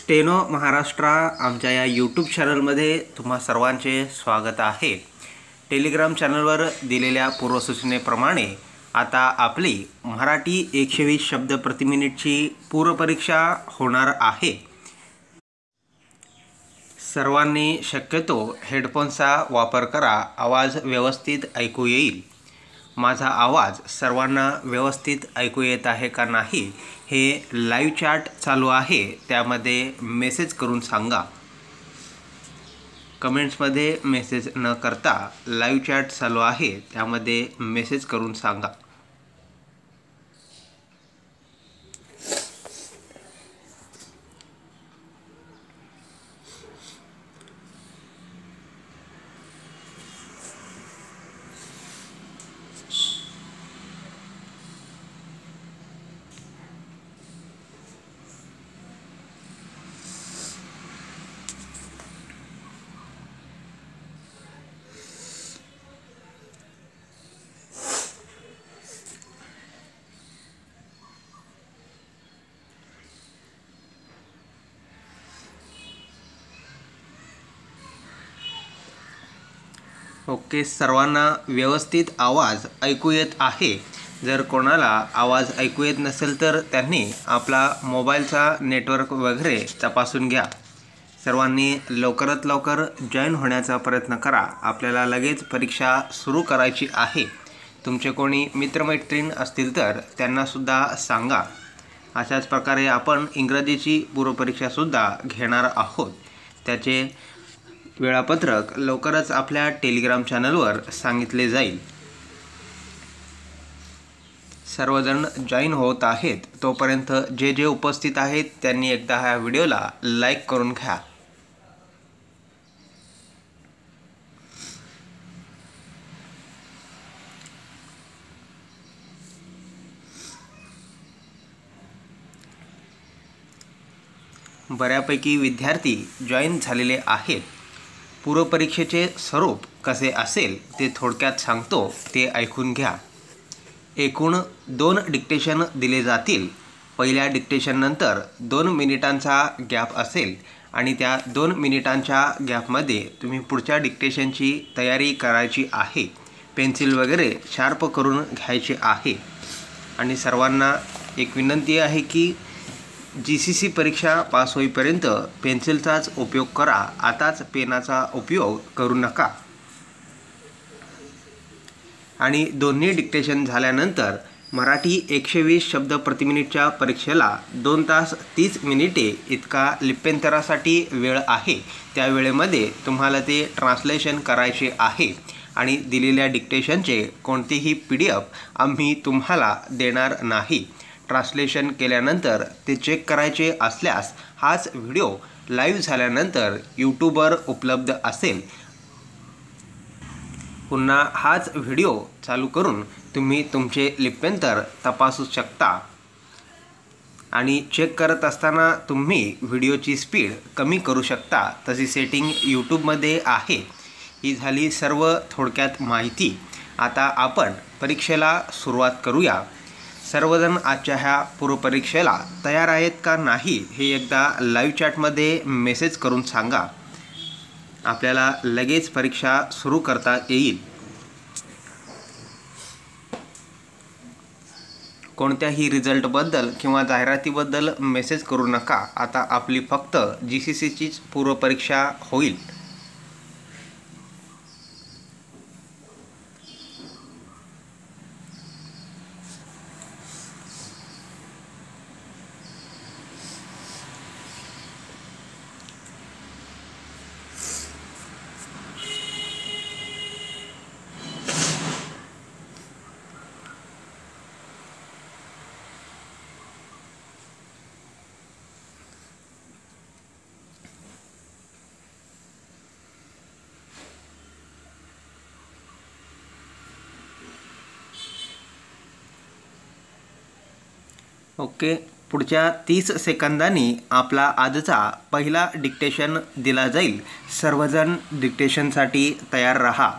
Steno Maharashtra आमच्या या YouTube चॅनलमध्ये तुम्हा सर्वांचे स्वागत आहे। टेलिग्राम चॅनलवर दिलेल्या पूर्वसूचनेप्रमाणे आता आपली मराठी 120 शब्द प्रति मिनिटची पूर्वपरीक्षा होणार आहे। सर्वांनी शक्यतो हेडफोनचा वापर करा, आवाज व्यवस्थित ऐकू येईल। माझा आवाज सर्वांना व्यवस्थित ऐकू येत आहे का नाही हे लाईव्ह चॅट चालू आहे, त्यामध्ये मेसेज करून सांगा। कमेंट्समध्ये मेसेज न करता लाईव्ह चॅट चालू आहे त्यामध्ये मेसेज करून सांगा। ओके, सर्वांना व्यवस्थित आवाज ऐकू येत आहे। जर कोणाला आवाज ऐकू येत नसेल तर त्यांनी आपला मोबाईलचा नेटवर्क वगैरे तपासून घ्या। सर्वांनी लवकरात लवकर जॉईन होण्याचा प्रयत्न करा, आपल्याला लगेच परीक्षा सुरू करायची आहे। तुमचे कोणी मित्रमैत्रीण असतील तर त्यांनासुद्धा सांगा। अशाच प्रकारे आपण इंग्रजीची पूर्वपरीक्षासुद्धा घेणार आहोत, त्याचे वेळापत्रक लवकरच आपल्या टेलिग्राम चॅनलवर सांगितले जाईल। सर्वजण जॉईन होत आहेत, तोपर्यंत जे जे उपस्थित आहेत त्यांनी एकदा ह्या व्हिडिओला लाईक करून घ्या। बऱ्यापैकी विद्यार्थी जॉईन झालेले आहेत। पूर्वपरीक्षेचे स्वरूप कसे असेल ते थोडक्यात सांगतो, ते ऐकून घ्या। एकूण 2 डिक्टेशन दिले जातील। पहिल्या डिक्टेशननंतर 2 मिनिटांचा गॅप असेल आणि त्या 2 मिनिटांच्या गॅपमध्ये तुम्ही पुढच्या डिक्टेशनची तयारी करायची आहे। पेन्सिल वगैरे शार्प करून घ्यायचे आहे। आणि सर्वांना एक विनंती आहे की GCC परीक्षा पास होईपर्यंत पेन्सिलचाच उपयोग करा, आताच पेनाचा उपयोग करू नका। आणि दोन्ही डिक्टेशन झाल्यानंतर मराठी 120 शब्द प्रति मिनिटच्या परीक्षेला 2 तास 30 मिनिटे इतका लिप्यंतरासाठी वेळ आहे। त्या वेळेमध्ये तुम्हाला ते ट्रान्सलेशन करायचे आहे आणि दिलेल्या डिक्टेशनचे कोणतेही PDF आम्ही तुम्हाला देणार नाही। ट्रान्सलेशन केल्यानंतर ते चेक करायचे असल्यास हाच व्हिडिओ लाईव्ह झाल्यानंतर यूट्यूबवर उपलब्ध असेल। पुन्हा हाच व्हिडिओ चालू करून तुम्ही तुमचे लिप्यंतर तपासू शकता आणि चेक करत असताना तुम्ही व्हिडिओची स्पीड कमी करू शकता, तशी सेटिंग यूट्यूबमध्ये आहे। ही झाली सर्व थोडक्यात माहिती। आता आपण परीक्षेला सुरुवात करूया। सर्वजण आजच्या ह्या पूर्वपरीक्षेला तयार आहेत का नाही हे एकदा लाईव्ह चॅटमध्ये मेसेज करून सांगा, आपल्याला लगेच परीक्षा सुरू करता येईल। कोणत्याही रिझल्टबद्दल किंवा जाहिरातीबद्दल मेसेज करू नका, आता आपली फक्त GCCचीच पूर्वपरीक्षा होईल। ओके, पुढच्या 30 सेकंदांनी आपला आजचा पहिला डिक्टेशन दिला जाईल। सर्वजण डिक्टेशनसाठी तयार रहा।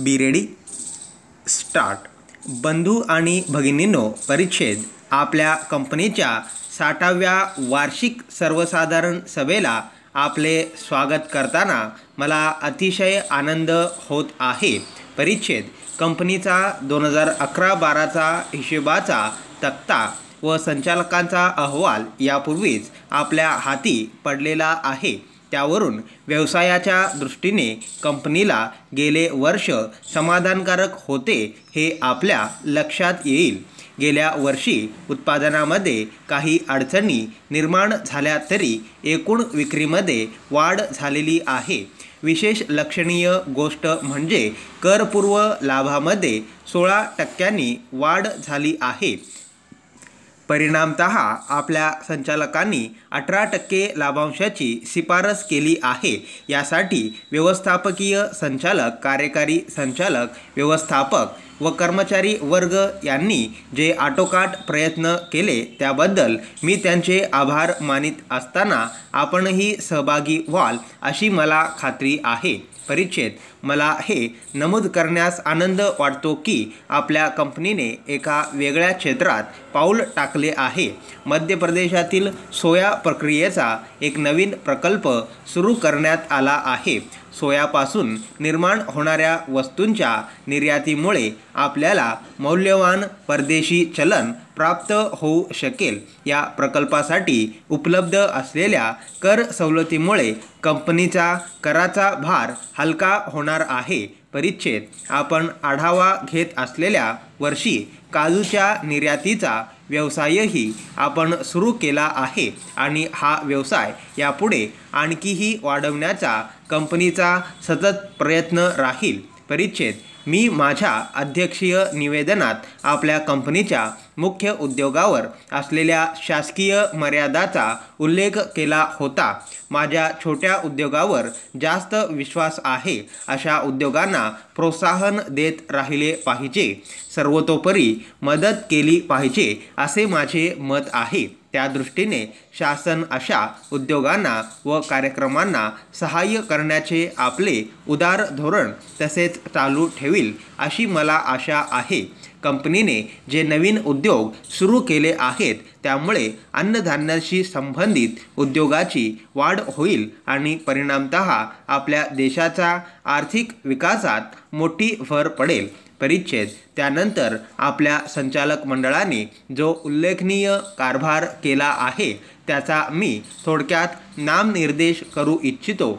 Be ready start. बंधू आणि भगिनींनो, परिच्छेद आपल्या कंपनीच्या 60व्या वार्षिक सर्वसाधारण सभेला आपले स्वागत करताना मला अतिशय आनंद होत आहे. परिच्छेद कंपनीचा 2011-12चा हिशेबाचा तक्ता व संचालकांचा अहवाल यापूर्वीच आपल्या हाती पडलेला आहे. त्यावरून व्यवसायाच्या दृष्टीने कंपनीला गेले वर्ष समाधानकारक होते हे आपल्या लक्षात येईल. गेल्या वर्षी उत्पादनामध्ये काही अडचणी निर्माण झाल्या तरी एकूण विक्रीमध्ये वाढ झालेली आहे. विशेष लक्षणीय गोष्ट म्हणजे करपूर्व लाभामध्ये 16% वाढ झाली आहे. परिणामतः आपल्या संचालकांनी 18% लाभांशाची शिफारस केली आहे. यासाठी व्यवस्थापकीय संचालक, कार्यकारी संचालक, व्यवस्थापक व कर्मचारी वर्ग यांनी जे आटोकाट प्रयत्न केले त्याबद्दल मी त्यांचे आभार मानित असताना आपणही सहभागी व्हाल अशी मला खात्री आहे. परिच्छेद मला हे नमूद करण्यास आनंद वाटतो की आपल्या कंपनीने एका वेगळ्या क्षेत्रात पाऊल टाकले आहे. मध्य प्रदेशातील सोया प्रक्रियेचा एक नवीन प्रकल्प सुरू करण्यात आला आहे. सोयापासून निर्माण होणाऱ्या वस्तूंच्या निर्यातीमुळे आपल्याला मौल्यवान परदेशी चलन प्राप्त होऊ शकेल. या प्रकल्पासाठी उपलब्ध असलेल्या कर सवलतीमुळे कंपनीचा कराचा भार हलका होणार आहे. परिच्छेद आपण आढावा घेत असलेल्या वर्षी काजूच्या निर्यातीचा व्यवसायही आपण सुरू केला आहे आणि हा व्यवसाय यापुढे आणखीही वाढवण्याचा कंपनीचा सतत प्रयत्न राहील. परिच्छेद मी माझ्या अध्यक्षीय निवेदनात आपल्या कंपनीच्या मुख्य उद्योगावर असलेल्या शासकीय मर्यादाचा उल्लेख केला होता. माझ्या छोट्या उद्योगावर जास्त विश्वास आहे. अशा उद्योगांना प्रोत्साहन देत राहिले पाहिजे, सर्वतोपरी मदत केली पाहिजे असे माझे मत आहे. त्या दृष्टीने शासन अशा उद्योगांना व कार्यक्रमांना सहाय्य करण्याचे आपले उदार धोरण तसेच चालू ठेवील अशी मला आशा आहे. कंपनीने जे नवीन उद्योग सुरू केले आहेत त्यामुळे अन्नधान्याशी संबंधित उद्योगाची वाढ होईल आणि परिणामतः आपल्या देशाचा आर्थिक विकासात मोठी भर पडेल. परिच्छेद त्यानंतर आपल्या संचालक मंडळाने जो उल्लेखनीय कारभार केला आहे त्याचा मी थोडक्यात नामनिर्देश करू इच्छितो.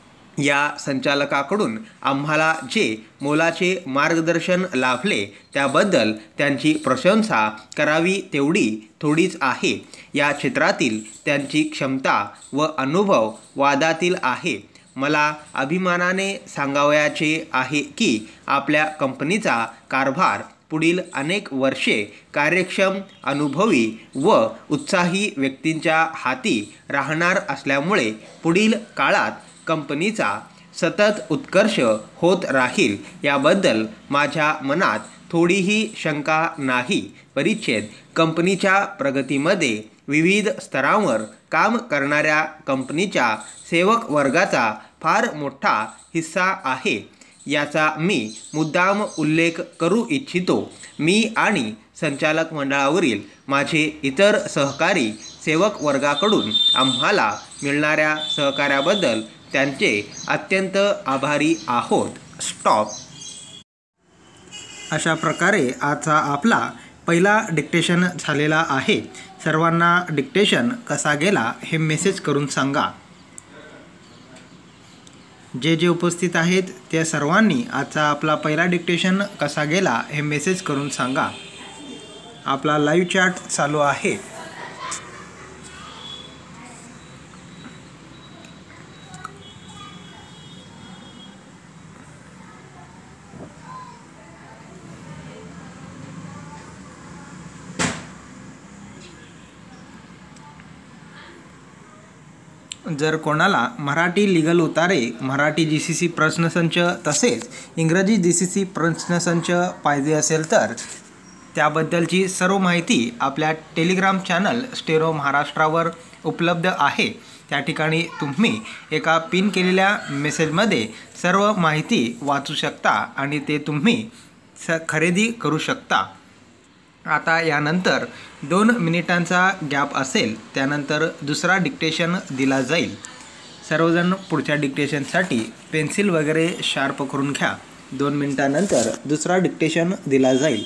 या संचालकाकडून आम्हाला जे मोलाचे मार्गदर्शन लाभले त्याबद्दल त्यांची प्रशंसा करावी तेवढी थोडीच आहे. या क्षेत्रातील त्यांची क्षमता व अनुभव वादातील आहे. मला अभिमानाने सांगावयाचे आहे की आपल्या कंपनीचा कारभार पुढील अनेक वर्षे कार्यक्षम, अनुभवी व उत्साही व्यक्तींच्या हाती राहणार असल्यामुळे पुढील काळात कंपनीचा सतत उत्कर्ष होत राहील याबद्दल माझ्या मनात थोडीही शंका नाही. परिच्छेद कंपनीच्या प्रगतीमध्ये विविध स्तरांवर काम करणाऱ्या कंपनीच्या सेवक वर्गाचा फार मोठा हिस्सा आहे. याचा मी मुद्दाम उल्लेख करू इच्छितो. मी आणि संचालक मंडळावरील माझे इतर सहकारी सेवक वर्गाकडून आम्हाला मिळणाऱ्या सहकार्याबद्दल त्यांचे अत्यंत आभारी आहोत. स्टॉप. अशा प्रकारे आजचा आपला पहिला डिक्टेशन झालेला आहे. सर्वांना डिक्टेशन कसा गेला हे मेसेज करून सांगा. जे जे उपस्थित आहेत त्या सर्वांनी आजचा आपला पहिला डिक्टेशन कसा गेला हे मेसेज करून सांगा. आपला लाईव्ह चॅट चालू आहे. जर कोणाला मराठी लीगल उतारे, मराठी GCC प्रश्नसंच तसेच इंग्रजी GCC प्रश्नसंच पाहिजे असेल तर त्याबद्दलची सर्व माहिती आपल्या टेलिग्राम चॅनल स्टेरो महाराष्ट्रावर उपलब्ध आहे। त्या ठिकाणी तुम्ही एका पिन केलेल्या मेसेजमध्ये सर्व माहिती वाचू शकता आणि ते तुम्ही खरेदी करू शकता। आता यानंतर 2 मिनिटांचा गॅप असेल, त्यानंतर दुसरा डिक्टेशन दिला जाईल। सर्वजण पुढच्या डिक्टेशनसाठी पेन्सिल वगैरे शार्प करून घ्या। 2 मिनिटांनंतर दुसरा डिक्टेशन दिला जाईल।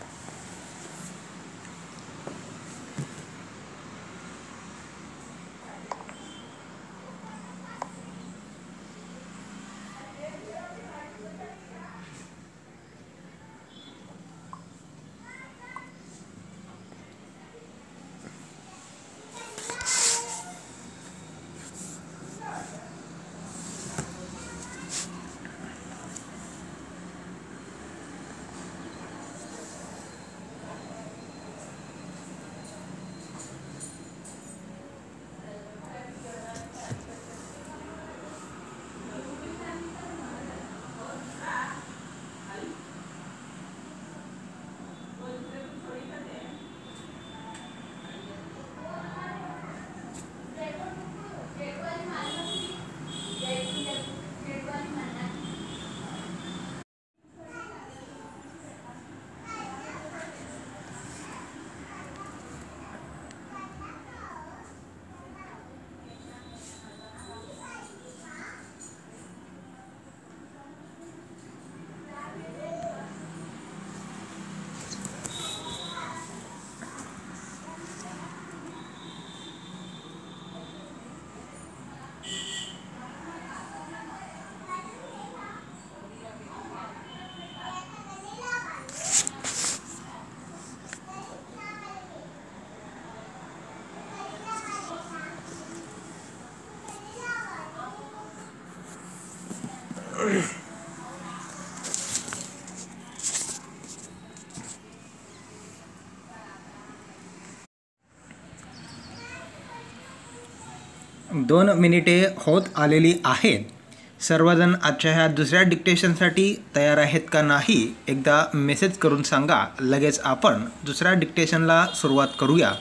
दोन मिनिटे होत आलेली आहेत। सर्वजण आजच्या ह्या दुसऱ्या डिक्टेशनसाठी तयार आहेत का नाही एकदा मेसेज करून सांगा। लगेच आपण दुसऱ्या डिक्टेशनला सुरुवात करूया।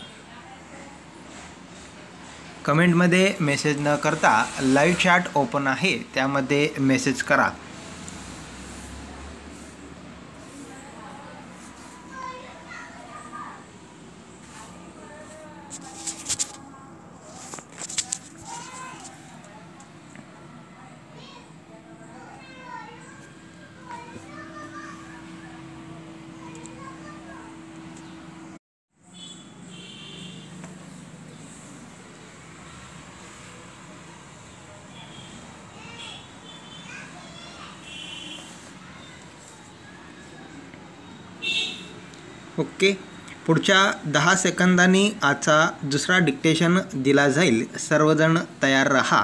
कमेंटमध्ये मेसेज न करता लाईव्ह चॅट ओपन आहे, त्यामध्ये मेसेज करा। ओके, पुढच्या 10 सेकंदांनी आजचा दुसरा डिक्टेशन दिला जाईल। सर्वजण तयार रहा।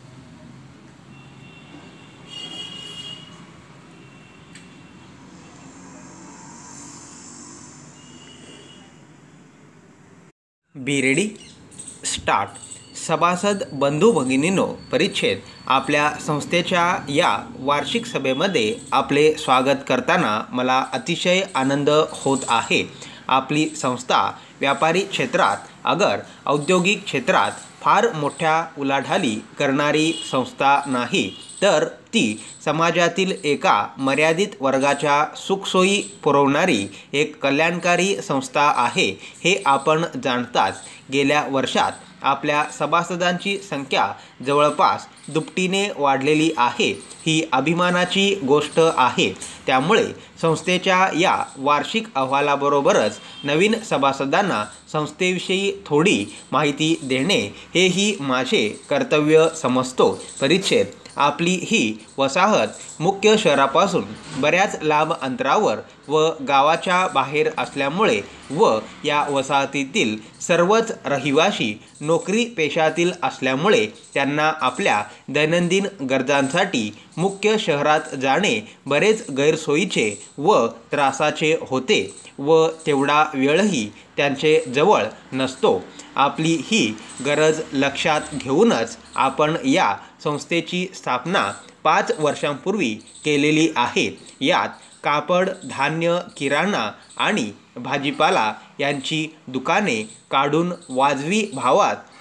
Be ready, start. सभासद बंधू भगिनींनो, परिच्छेद आपल्या संस्थेच्या या वार्षिक सभेमध्ये आपले स्वागत करताना मला अतिशय आनंद होत आहे। आपली संस्था व्यापारी क्षेत्रात अगर औद्योगिक क्षेत्रात फार मोठ्या उलाढाली करणारी संस्था नाही, तर ती समाजातील एका मर्यादित वर्गाच्या सुखसोयी पुरवणारी एक कल्याणकारी संस्था आहे, हे आपण जाणताच। गेल्या वर्षात आपल्या सभासदांची संख्या जवळपास दुपटीने वाढलेली आहे, ही अभिमानाची गोष्ट आहे। त्यामुळे संस्थेच्या या वार्षिक अहवालाबरोबरच नवीन सभासदांना संस्थेविषयी थोडी माहिती देणे हेही माझे कर्तव्य समजतो। परिच्छेद आपली ही वसाहत मुख्य शहरापासून बऱ्याच लांब अंतरावर व गावाच्या बाहेर असल्यामुळे व या वसाहतीतील सर्वच रहिवासी नोकरी पेशातील असल्यामुळे त्यांना आपल्या दैनंदिन गरजांसाठी मुख्य शहरात जाणे बरेच गैरसोयीचे व त्रासाचे होते व तेवढा वेळही त्यांचे जवळ नसतो। आपली ही गरज लक्षात घेऊनच आपण या संस्थेची स्थापना 5 वर्षांपूर्वी केलेली आहे। यात कापड, धान्य, किराणा आणि भाजीपाला यांची दुकाने काढून वाजवी भावात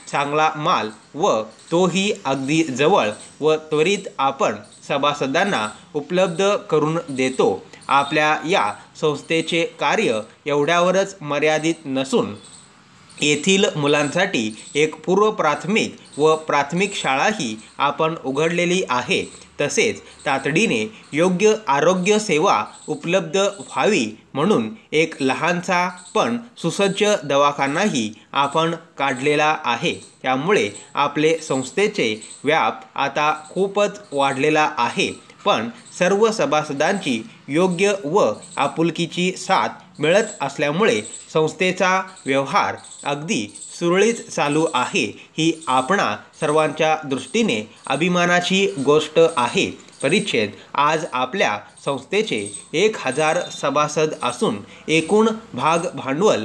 चांगला माल व तोही अगदी जवळ व त्वरित आपण सभासदांना उपलब्ध करून देतो। आपल्या या संस्थेचे कार्य एवढ्यावरच मर्यादित नसून येथील मुलांसाठी एक पूर्व प्राथमिक व प्राथमिक शाळाही आपण उघडलेली आहे। तसेच तातडीने योग्य आरोग्य सेवा उपलब्ध व्हावी म्हणून एक लहानसा पण सुसज्ज दवाखानाही आपण काढलेला आहे। त्यामुळे आपले संस्थेचे व्याप आता खूपच वाढलेला आहे, पण सर्व सभासदांची योग्य व आपुलकीची साथ मिळत असल्यामुळे संस्थेचा व्यवहार अगदी सुरळीत चालू आहे। ही आपणा सर्वांच्या दृष्टीने अभिमानाची गोष्ट आहे। परिच्छेद आज आपल्या संस्थेचे 1000 सभासद असून एकूण भाग भांडवल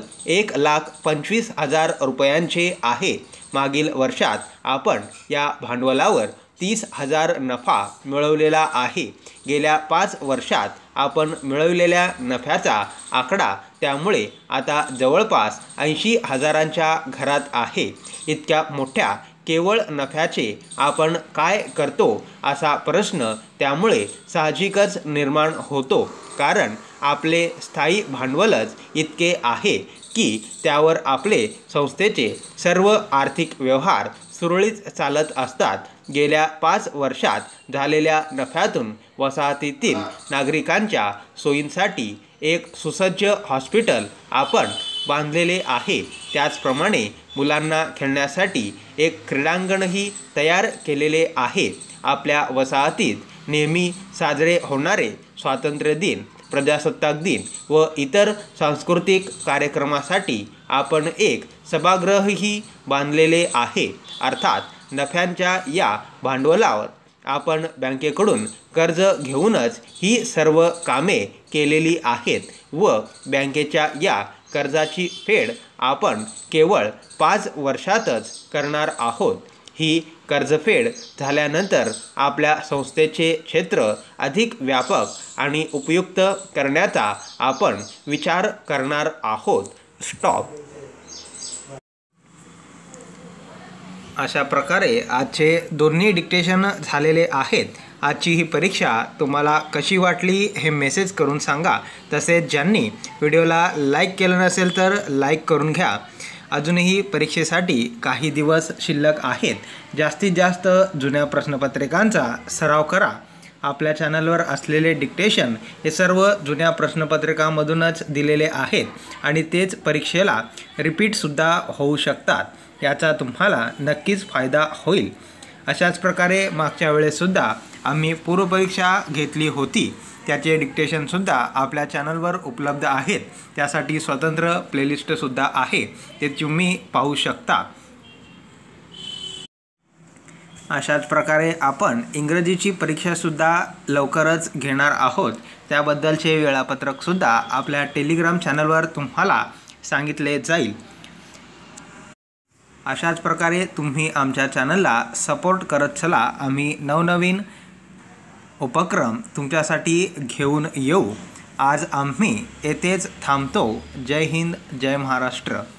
1,25,000 रुपयांचे आहे। मागील वर्षात आपण या भांडवलावर 30,000 नफा मिळवलेला आहे। गेल्या 5 वर्षात आपण मिळवलेल्या नफ्याचा आकडा त्यामुळे आता जवळपास 80,000च्या घरात आहे। इतक्या मोठ्या केवळ नफ्याचे आपण काय करतो असा प्रश्न त्यामुळे साहजिकच निर्माण होतो, कारण आपले स्थायी भांडवलच इतके आहे की त्यावर आपले संस्थेचे सर्व आर्थिक व्यवहार सुरळीत चालत असतात। गेल्या 5 वर्षात झालेल्या नफ्यातून वसाहतीतील नागरिकांच्या सोयींसाठी एक सुसज्ज हॉस्पिटल आपण बांधलेले आहे। त्याचप्रमाणे मुलांना खेळण्यासाठी एक क्रीडांगणही तयार केलेले आहे। आपल्या वसाहतीत नेहमी साजरे होणारे स्वातंत्र्य दिन, प्रजासत्ताक दिन व इतर सांस्कृतिक कार्यक्रमासाठी आपण एक सभागृहही बांधलेले आहे। अर्थात नफ्यांच्या या भांडवलावर आपण बँकेकडून कर्ज घेऊनच ही सर्व कामे केलेली आहेत व बँकेच्या या कर्जाची फेड आपण केवळ 5 वर्षातच करणार आहोत। ही कर्जफेड झाल्यानंतर आपल्या संस्थेचे क्षेत्र अधिक व्यापक आणि उपयुक्त करण्याचा आपण विचार करणार आहोत। स्टॉप। अशा प्रकारे आजचे दोन्ही डिक्टेशन झालेले आहेत। आजची ही परीक्षा तुम्हाला कशी वाटली हे मेसेज करून सांगा। तसेच ज्यांनी व्हिडिओला लाईक केलं नसेल तर लाईक करून घ्या। अजूनही परीक्षेसाठी काही दिवस शिल्लक आहेत। जास्तीत जास्त जुन्या प्रश्नपत्रिकांचा सराव करा। आपल्या चॅनलवर असलेले डिक्टेशन हे सर्व जुन्या प्रश्नपत्रिकांमधूनच दिलेले आहेत आणि तेच परीक्षेला रिपीटसुद्धा होऊ शकतात। याचा तुम्हाला नक्कीच फायदा होईल। अशाच प्रकारे मागच्या वेळेसुद्धा आम्ही पूर्वपरीक्षा घेतली होती, त्याचे डिक्टेशनसुद्धा आपल्या चॅनलवर उपलब्ध आहेत। त्यासाठी स्वतंत्र प्लेलिस्टसुद्धा आहे, ते तुम्ही पाहू शकता। अशाच प्रकारे आपण इंग्रजीची परीक्षासुद्धा लवकरच घेणार आहोत। त्याबद्दलचे वेळापत्रकसुद्धा आपल्या टेलिग्राम चॅनलवर तुम्हाला सांगितले जाईल। अशाच प्रकारे तुम्ही आमच्या चॅनलला सपोर्ट करत चला। आम्ही नवनवीन उपक्रम तुमच्यासाठी घेऊन येऊ। आज आम्ही येथेच थांबतो। जय हिंद, जय महाराष्ट्र।